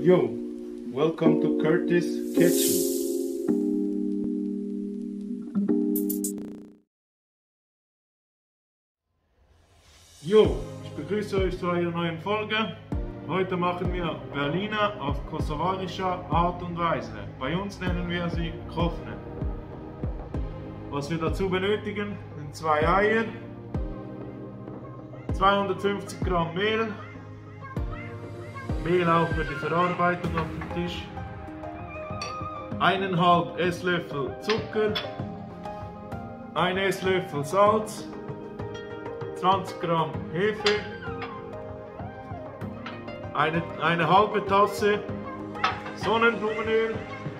Yo, welcome to Curtis Kitchen. Jo, ich begrüße euch zu einer neuen Folge. Heute machen wir Berliner auf kosovarischer Art und Weise. Bei uns nennen wir sie Kofne. Was wir dazu benötigen, sind 2 Eier, 250 Gramm Mehl, Mehl auch für die Verarbeitung auf dem Tisch, 1,5 Esslöffel Zucker, 1 Esslöffel Salz, 20 Gramm Hefe, eine halbe Tasse Sonnenblumenöl,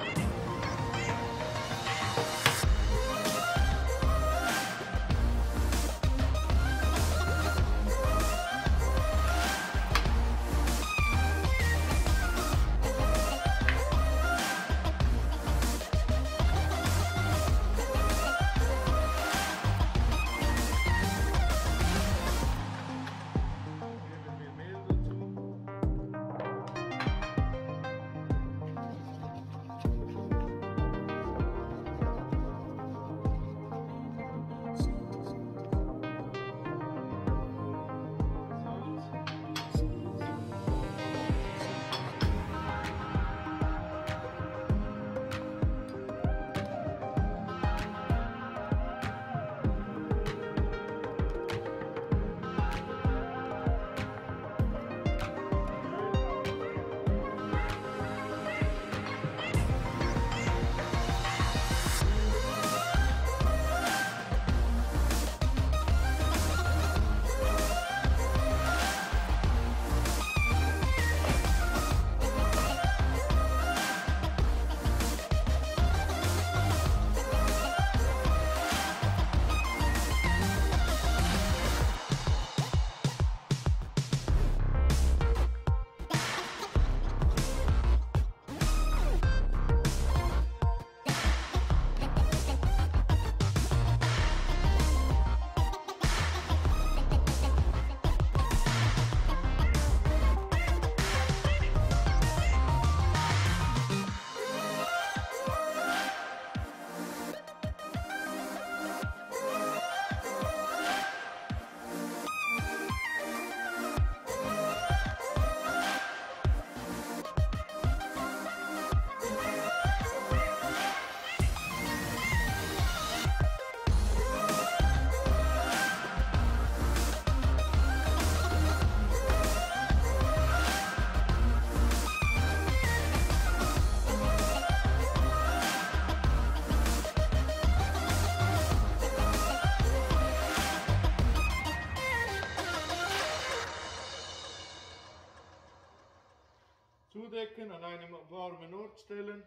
zudecken, an einem warmen Ort stellen.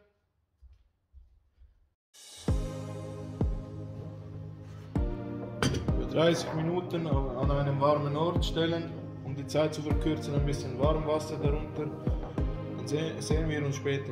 Für 30 Minuten an einem warmen Ort stellen, um die Zeit zu verkürzen, ein bisschen Warmwasser darunter. Dann sehen wir uns später.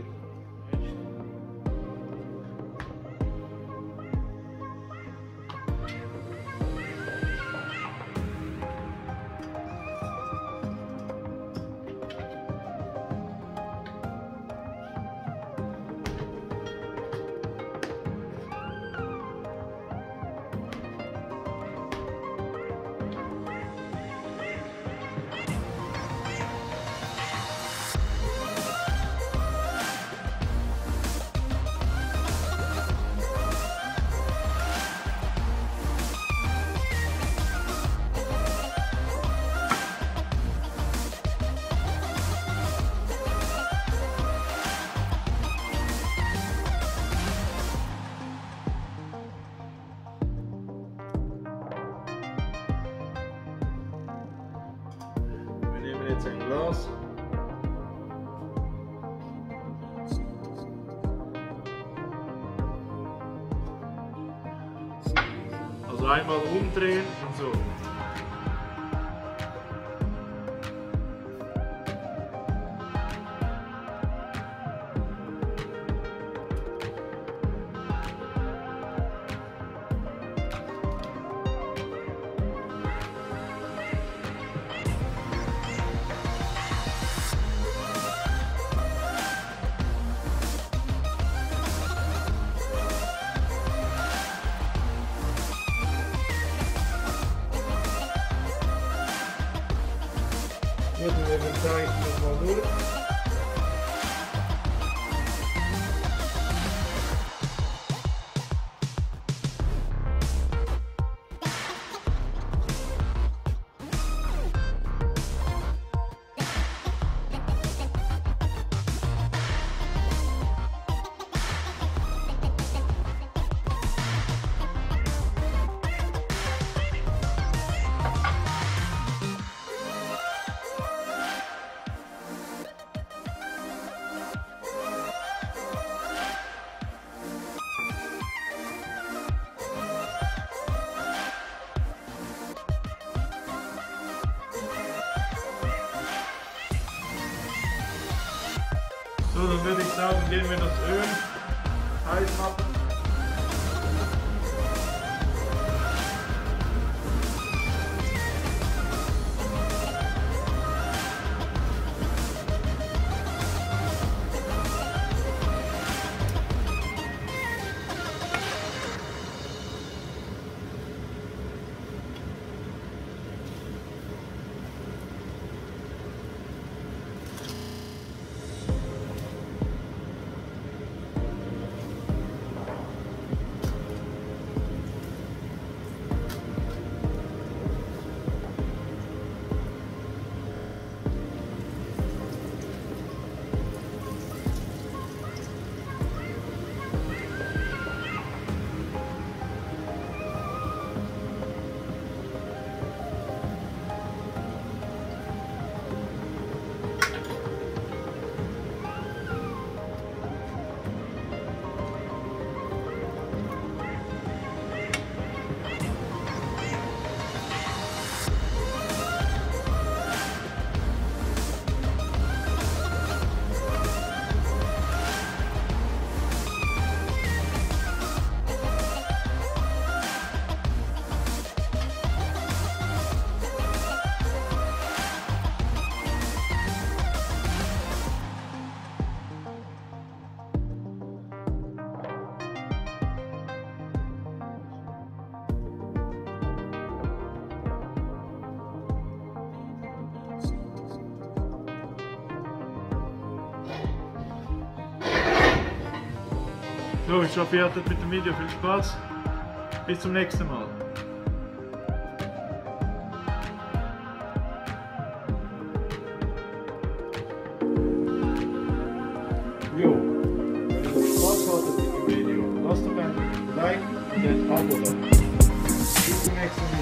Jetzt ein Glas. Also einmal umdrehen und so. zeige ich das mal durch. So, dann würde ich sagen, gehen wir das Öl heiß machen. So, ich hoffe, ihr hattet mit dem Video viel Spaß. Bis zum nächsten Mal. Jo, wenn ihr Spaß hattet mit dem Video, lasst doch ein Like und ein Abo da. Bis zum nächsten Mal.